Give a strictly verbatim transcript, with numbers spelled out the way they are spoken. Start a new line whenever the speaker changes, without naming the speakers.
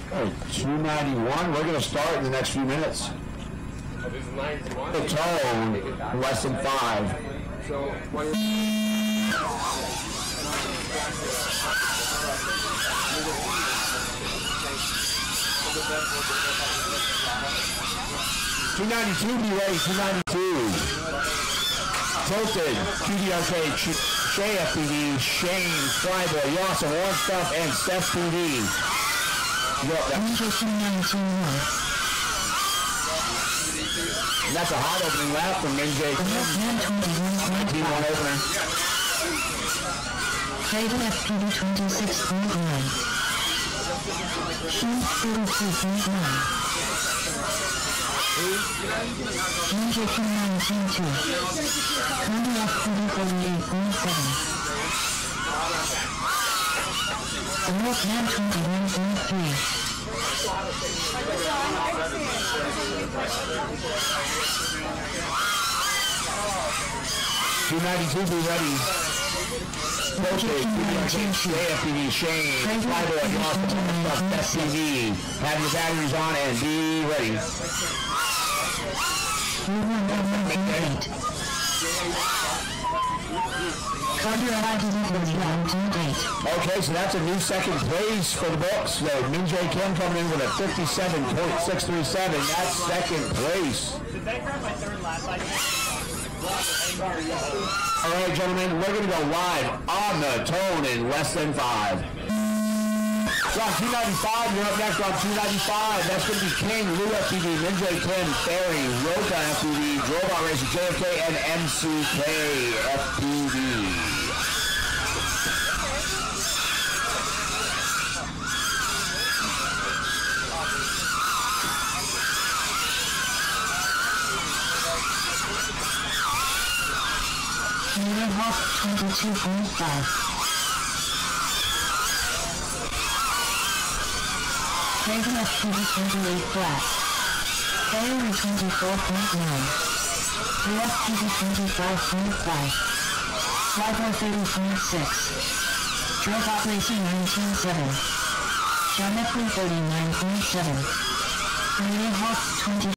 two ninety-one. We're going to start in the next few minutes. The tone, less than five. two ninety-two, be ready, two ninety-two. Tilted, Q D R K, Shay F P V, Shane, Flyboy, Yawson, Orange Stuff, and Steph P V. And that's a hot opening lap from M J. nineteen one opener.
Cable F P V twenty-six point nine. Shane thirty-two point nine. M J nineteen two. Honda F P V forty-eight point seven. North Man twenty-one point three.
two ninety-two, be ready. Okay, J F P V, Shane, Flyboy, Yawson, S P V. Have your batteries on and be ready. Okay, so that's a new second place for the books. So Min Jae Kim coming in with a fifty-seven point six three seven. That's second place. All right, gentlemen, we're going to go live on the tone in less than five. So on two ninety-five, you're up next on two ninety-five. That's going to be King, Lou F P V, Min Jae Kim, Ferry, Roka F P V, Robot Racer J F K, and M C K F P V.
Unit Hawk twenty-two point five. Cable F P V twenty-eight flat. Ferry twenty-four point nine. three F P V twenty-five point five. Flyboy thirty point six. Robot Racing nineteen point seven. Shametli thirty-nine point seven. Unit Hawk twenty.